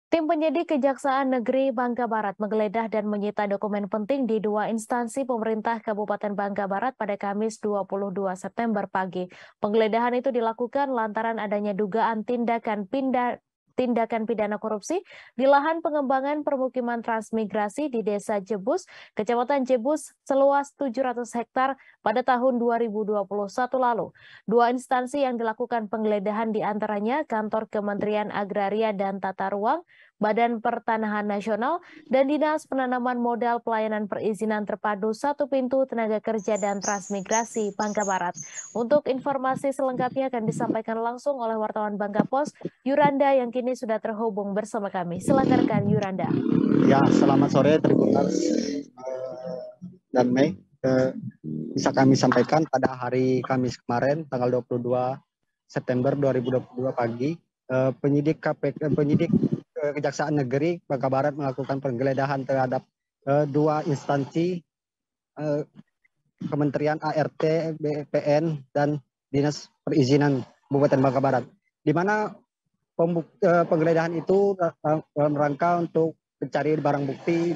Tim penyidik Kejaksaan Negeri Bangka Barat menggeledah dan menyita dokumen penting di dua instansi pemerintah Kabupaten Bangka Barat pada Kamis 22 September pagi. Penggeledahan itu dilakukan lantaran adanya dugaan tindakan pidana korupsi di lahan pengembangan permukiman transmigrasi di Desa Jebus, Kecamatan Jebus, seluas 700 hektar pada tahun 2021 lalu. Dua instansi yang dilakukan penggeledahan diantaranya Kantor Kementerian Agraria dan Tata Ruang, Badan Pertanahan Nasional, dan Dinas Penanaman Modal Pelayanan Perizinan Terpadu Satu Pintu Tenaga Kerja dan Transmigrasi Bangka Barat. Untuk informasi selengkapnya akan disampaikan langsung oleh wartawan Bangka Pos, Yuranda yang kini sudah terhubung bersama kami. Silakan Yuranda. Ya, selamat sore Tribuners dan Mei. Bisa kami sampaikan pada hari Kamis kemarin, tanggal 22 September 2022 pagi, penyidik Kejaksaan Negeri Bangka Barat melakukan penggeledahan terhadap dua instansi Kementerian ART, BPN, dan Dinas Perizinan Kabupaten Bangka Barat, di mana penggeledahan itu dalam rangka untuk mencari barang bukti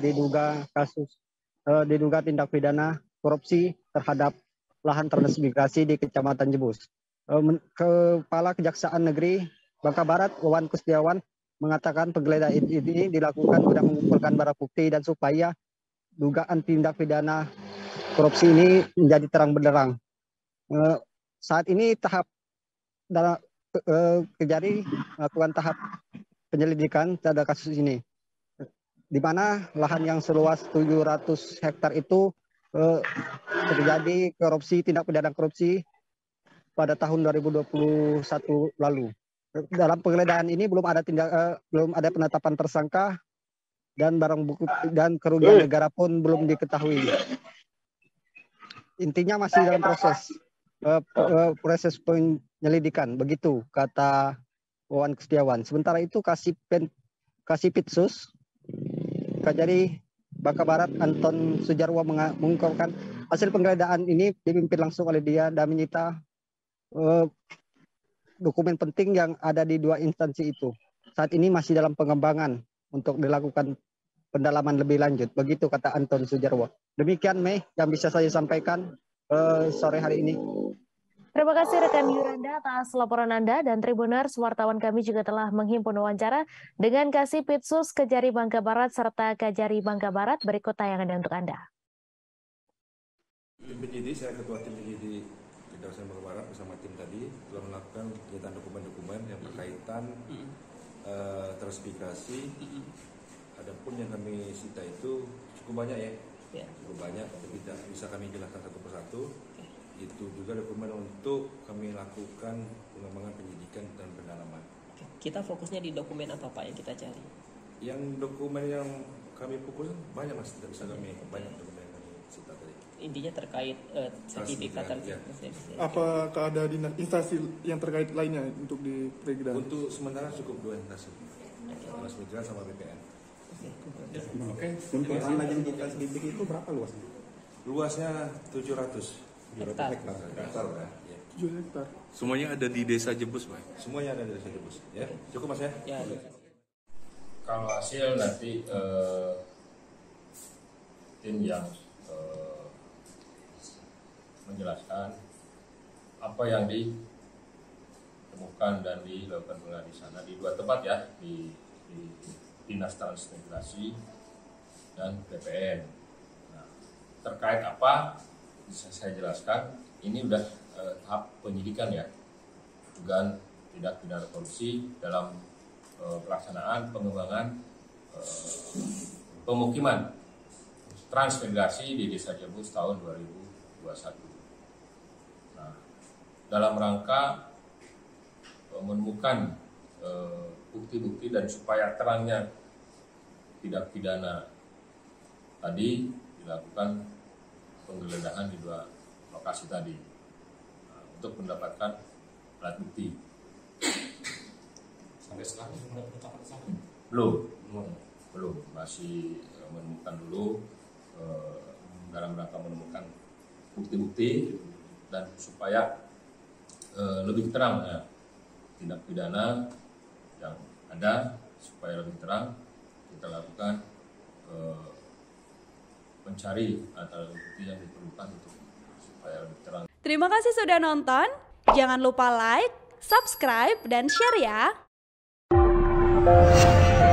diduga tindak pidana korupsi terhadap lahan transmigrasi di Kecamatan Jebus. Kepala Kejaksaan Negeri Bangka Barat, Wawan Kusdiawan, mengatakan penggeledahan ini dilakukan guna mengumpulkan barang bukti dan supaya dugaan tindak pidana korupsi ini menjadi terang benderang. Saat ini tahap Kejari melakukan tahap penyelidikan terhadap kasus ini, di mana lahan yang seluas 700 hektar itu terjadi tindak pidana korupsi pada tahun 2021 lalu. Dalam penggeledahan ini belum ada penetapan tersangka dan barang bukti dan kerugian negara pun belum diketahui. Intinya masih dalam proses penyelidikan, begitu kata Wawan Kusdiawan. Sementara itu Kasipitsus Kajari Bangka Barat Anton Sujarwo mengungkapkan hasil penggeledahan ini dipimpin langsung oleh dia dan menyita dokumen penting yang ada di dua instansi itu. Saat ini masih dalam pengembangan untuk dilakukan pendalaman lebih lanjut. Begitu kata Anton Sujarwo. Demikian Mei yang bisa saya sampaikan sore hari ini. Terima kasih rekan Yuranda atas laporan Anda, dan Tribuners, wartawan kami juga telah menghimpun wawancara dengan Kasipitsus Kejari Bangka Barat serta Kajari Bangka Barat. Berikut tayangan untuk Anda. Tim penyidik, saya Ketua Tim Penyidik Kejaksaan Bangka Barat bersama tim tadi telah melakukan penyitaan dokumen-dokumen yang berkaitan transmigrasi. Adapun yang kami sita itu cukup banyak ya, cukup banyak, tapi tidak bisa kami jelaskan satu persatu. Itu juga dokumen untuk kami lakukan pengembangan penyidikan dan pendalaman. Kita fokusnya di dokumen apa Pak yang kita cari? Yang dokumen yang kami fokus banyak Mas, tidak bisa kami banyak dokumen yang kami sita tadi. Intinya terkait sertifikat ya. Apakah ada instansi yang terkait lainnya untuk di penggeledahan? Untuk sementara cukup dua instansi, Transmigran sama BPN. Oke. Untuk tanah yang transmigrasi itu berapa luasnya? Luasnya 700 hektar. Ya. 7 hektar. Semuanya ada di Desa Jebus, Pak. Semuanya ada di Desa Jebus. Ya, cukup Mas ya? Ya. Kalau hasil nanti tim yang menjelaskan apa yang ditemukan dan dilakukan penggeledahan di sana di dua tempat ya, di Dinas Transmigrasi dan BPN. Nah, terkait apa bisa saya jelaskan, ini udah tahap penyidikan ya, dugaan tindak pidana korupsi dalam pelaksanaan pengembangan pemukiman transmigrasi di Desa Jebus tahun 2021. Nah, dalam rangka menemukan bukti-bukti dan supaya terangnya tindak pidana tadi dilakukan penggeledahan di dua lokasi tadi untuk mendapatkan alat bukti. Sampai sekarang belum masih menemukan dulu dalam rangka menemukan bukti-bukti dan supaya lebih terang ya tindak pidana yang ada supaya lebih terang, kita lakukan mencari alat bukti yang diperlukan untuk supaya lebih terang. Terima kasih sudah nonton. Jangan lupa like, subscribe, dan share ya.